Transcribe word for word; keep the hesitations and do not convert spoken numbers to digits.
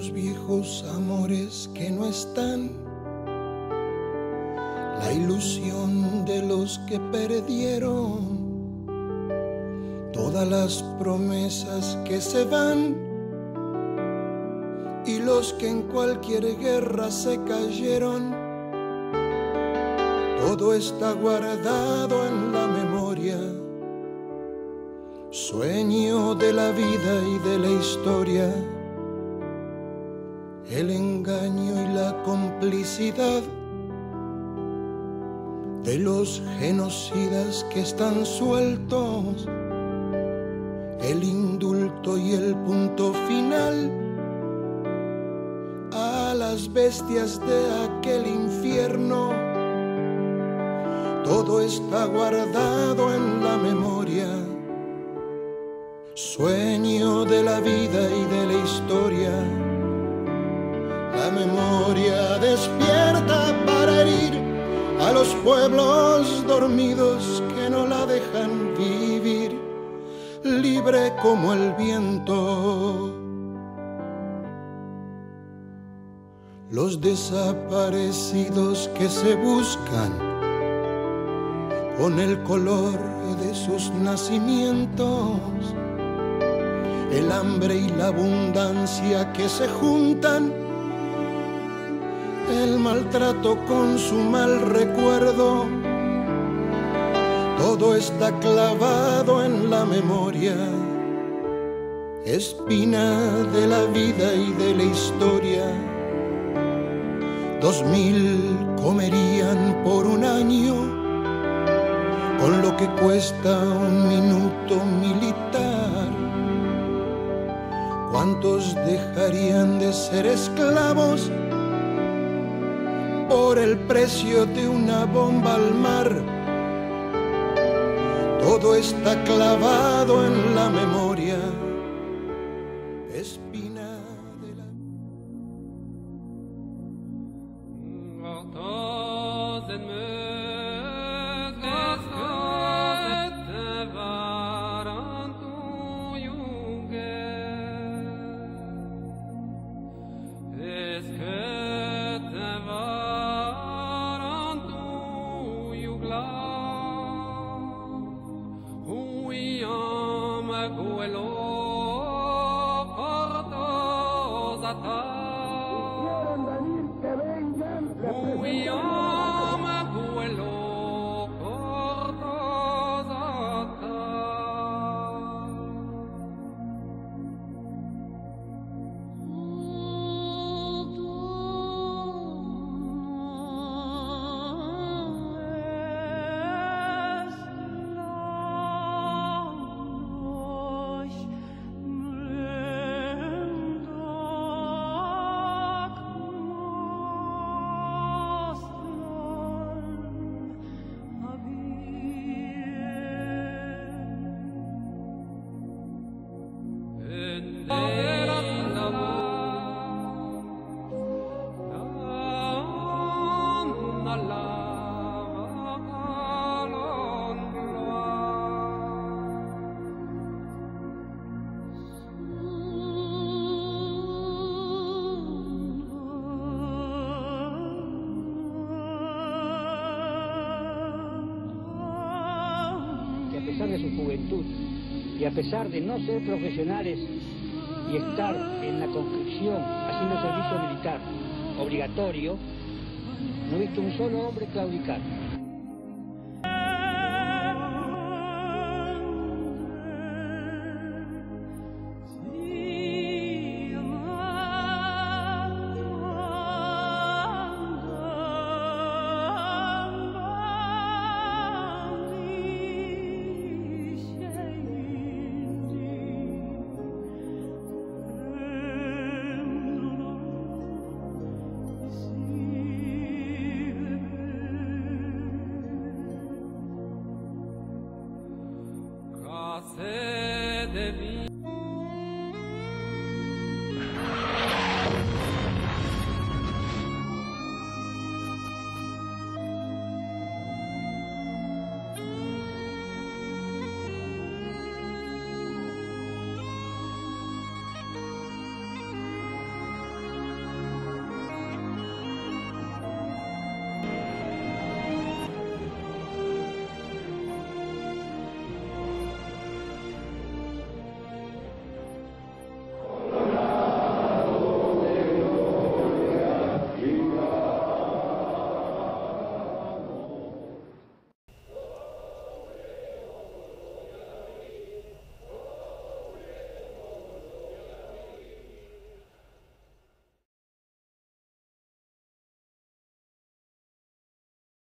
los viejos amores que no están, la ilusión de los que perdieron, todas las promesas que se van y los que en cualquier guerra se cayeron. Todo está guardado en la memoria, sueño de la vida y de la historia, el engaño y la complicidad de los genocidas que están sueltos, el indulto y el punto final a las bestias de aquel infierno. Todo está guardado en la memoria, sueño de la vida y de la historia. La memoria despierta para herir a los pueblos dormidos que no la dejan vivir, libre como el viento. Los desaparecidos que se buscan con el color de sus nacimientos, el hambre y la abundancia que se juntan, el maltrato con su mal recuerdo, todo está clavado en la memoria, espina de la vida y de la historia. Dos mil comerían por un año con lo que cuesta un minuto militar. ¿Cuántos dejarían de ser esclavos por el precio de una bomba al mar? Todo está clavado en la memoria, espina de la... A pesar de su juventud y a pesar de no ser profesionales y estar en la conscripción haciendo servicio militar obligatorio, no he visto un solo hombre claudicar. Say